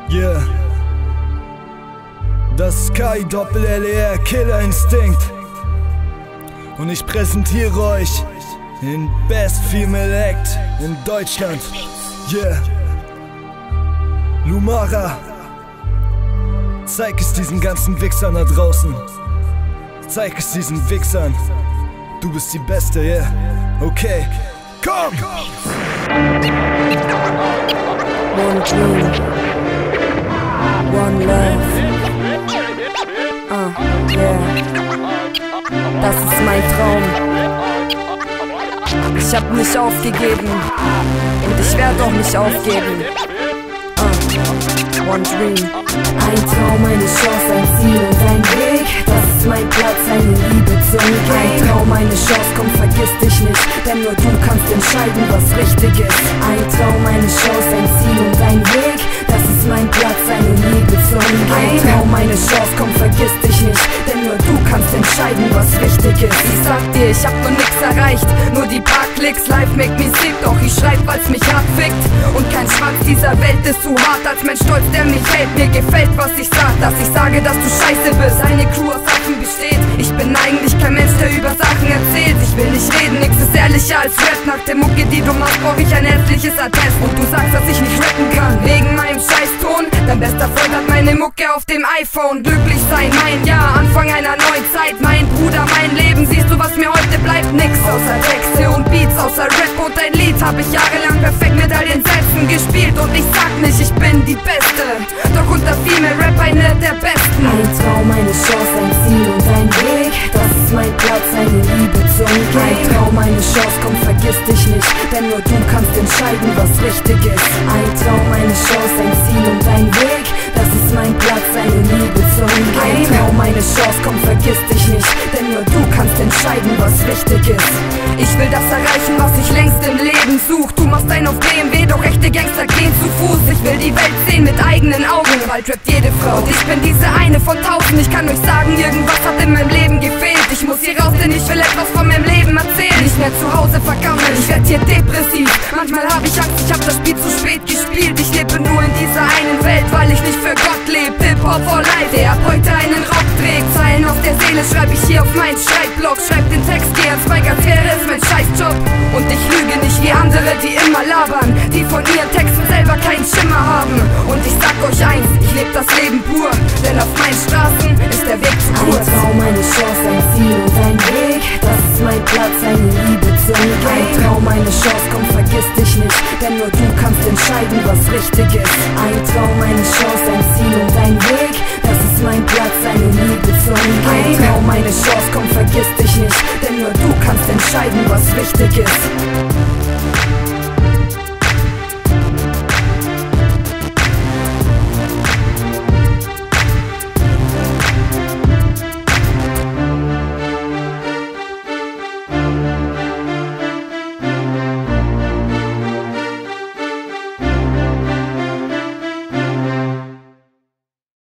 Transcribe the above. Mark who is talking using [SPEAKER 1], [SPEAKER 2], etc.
[SPEAKER 1] Yeah. Das Sky-Doppel-LER Killer Instinct. Und ich präsentiere euch den Best Female Act in Deutschland. Yeah. Lumaraa. Zeig es diesen ganzen Wichsern da draußen. Zeig es diesen Wichsern. Du bist die Beste, yeah. Okay. Komm!
[SPEAKER 2] One dream, one love. Yeah. Das ist mein Traum. Ich hab nicht aufgegeben und ich werde auch nicht aufgeben. One dream. Ein Traum, eine Chance, ein Ziel und ein Weg. Das ist mein Platz, eine Liebe zum Game. Ein Traum, eine Chance, komm, vergiss dich nicht, denn nur du kannst entscheiden, was richtig ist. Ein Traum, eine Chance, ein Ziel und ein Weg. Das ist mein Platz, eine Liebe zum Game. Ein Traum, eine Chance, komm, vergiss dich nicht, denn nur du kannst entscheiden, was richtig ist. Ich sag dir, ich hab noch nix erreicht, nur die paar Klicks, live make me sick. Doch ich schreib, weil's mich hart fickt. Und kein Schwanz dieser Welt ist zu hart als mein Stolz, der mich hält. Mir gefällt, was ich sag, dass ich sage, dass du scheiße bist. Eine Crew aus Affen besteht. Ich bin eigentlich kein Mensch, der über Sachen erzählt. Ich will nicht reden, nix ist ehrlicher als Rap. Nach der Mucke, die du machst, brauch ich ein ärztliches Attest. Und du sagst, dass ich nicht rappen kann, wegen meinem Scheißton. Dein bester Freund hat meine Mucke auf dem iPhone. Glücklich sein, mein Jahr, Anfang einer neuen Zeit. Mein Bruder, mein Leben, siehst du, was mir heute bleibt? Nix außer Texte und Beats, außer Rap und ein Lied. Hab ich jahrelang perfekt mit all den Sätzen gespielt. Und ich sag nicht, ich bin die Beste, doch unter Female Rap eine der Besten. Ein Traum, eine Chance, ein Ziel und ein Weg. Das ist mein Platz, eine Liebe zum Game. Ein Traum, eine Chance, komm, vergiss dich nicht, denn nur du kannst entscheiden, was richtig ist. Ein Traum, eine Chance, ein Ziel und ein Weg. Das ist mein Platz, eine Liebe zum Game. Ein Traum, eine Chance, komm, vergiss dich nicht, denn nur du kannst entscheiden, was wichtig ist. Ich will das erreichen, was ich längst im Leben such. Du machst einen auf BMW, doch echte Gangster gehen zu Fuß. Ich will die Welt sehen mit eigenen Augen, bald rappt jede Frau. Und ich bin diese eine von tausend. Ich kann euch sagen, irgendwas hat in meinem Leben gefehlt. Ich muss hier raus, denn ich will etwas von meinem Leben erzählen. Nicht mehr zu Hause vergammelt, ich werd hier depressiv. Manchmal hab ich Angst, ich hab das Spiel zu spät gespielt. Ich lebe nur in dieser einen Welt, weil ich nicht für Gott lebe. Hip-Hop for life, der ab heute einen Rock trägt. Zeilen auf der Seele schreib ich hier auf meinen Schreibblock. Schreib den Text, geh ans Mike, als wäre es mein Scheißjob. Und ich lüge nicht wie andere, die immer labern, die von ihren Texten selber keinen Schimmer haben. Und ich sag euch eins, ich lebe das Leben pur, denn auf meinen Straßen ist der Weg zu kurz. Ein Traum, eine Chance, ein Ziel und ein Weg. Das ist mein Platz, eine Liebe zum Game. Ein Traum, eine Chance, komm, vergiss dich nicht, denn nur du kannst entscheiden, was richtig ist. Ein Traum, eine Chance, ein Ziel und ein Weg. Das ist mein Platz, eine Liebe zum Game. Ein Traum, eine Chance, komm, vergiss dich nicht, denn nur du kannst entscheiden, was wichtig ist.